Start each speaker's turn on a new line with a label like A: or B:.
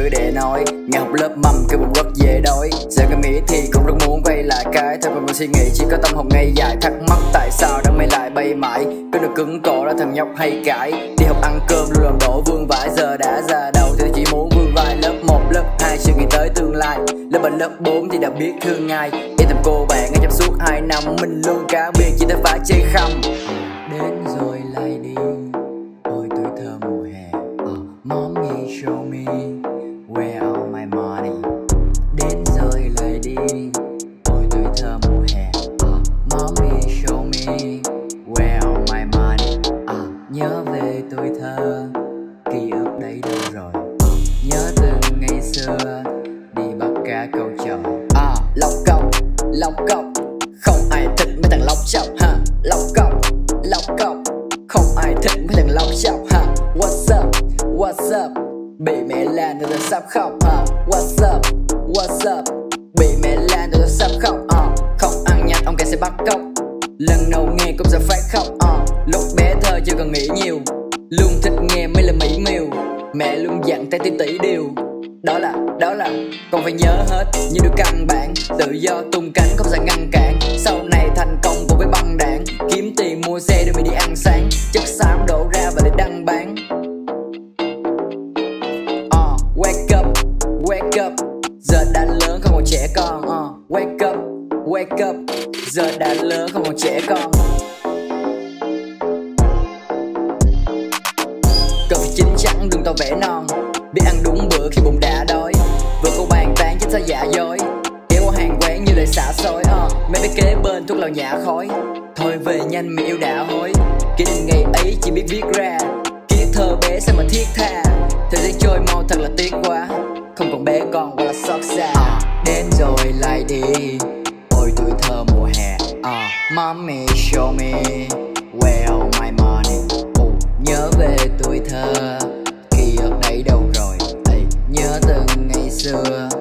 A: sự để nói. Ngày học lớp mầm cái bụng rất dễ đói. Giờ cái Mỹ thì cũng rất muốn quay lại cái thời còn suy nghĩ chỉ có tâm hồn ngây dài. Thắc mắc tại sao đang mây lại bay mãi. Cứ được cứng cổ đó thằng nhóc hay cãi. Đi học ăn cơm luôn làm đổ vương vãi. Giờ đã già đầu thì chỉ muốn vương vai. Lớp 1, lớp 2 chưa nghĩ tới tương lai. Lớp 3, lớp 4 thì đã biết thương ai. Yên tâm cô bạn ngay trong suốt 2 năm. Mình luôn cá biệt chỉ ta phải chơi khăm. Đến rồi lại đi. Ôi tuổi thơ mùa hè. Mommy show me where all my money. Đến rồi lại đi. Ôi tuổi thơ mùa hè. Mommy show me where all my money. Nhớ về tuổi thơ, ký ức đấy đâu rồi. Nhớ từng ngày xưa đi bắt cá câu chòi. Lóc cọc, không ai thích mấy thằng lóc chọc ha. Lóc cọc, không ai thích mấy thằng lóc chọc ha. What's up, bị mẹ lan rồi sắp khóc ha. What's up, bị mẹ lan rồi sắp khóc. Không ăn nhặt ông kẻ sẽ bắt cóc. Lần đầu nghe cũng sẽ phát khóc. Lúc bé thơ chưa cần nghĩ nhiều, luôn thích nghe mấy lời mỹ miều. Mẹ luôn dặn tay tỷ điều. Đó là con phải nhớ hết những điều căn bản. Tự do tung cánh không sao ngăn cản. Sau này thành công cùng với băng đảng. Kiếm tiền mua xe để mình đi ăn sáng. Chất xám đổ ra và để đăng bán. Wake up, giờ đã lớn không còn trẻ con. Wake up, giờ đã lớn không còn trẻ con. Cần phải chín chắn đừng tỏ vẻ non. Biết ăn đúng bữa khi bụng đã đói. Vừa cô bàn tán chính xác giả dối. Kéo qua hàng quán như lời xả xối. Mấy bé kế bên thuốc lào nhả khói. Thôi về nhanh mẹ yêu đã hối. Kỷ niệm ngày ấy chỉ biết viết ra. Ký thơ bé sao mà thiết tha. Thời gian trôi mau thật là tiếc quá. Không còn bé con hoặc là xót xa. Đến rồi lại đi. Ôi tuổi thơ mùa hè. Mommy show me where all my money. Nhớ về tuổi thơ, ký ức đấy đâu rồi. Nhớ từng ngày xưa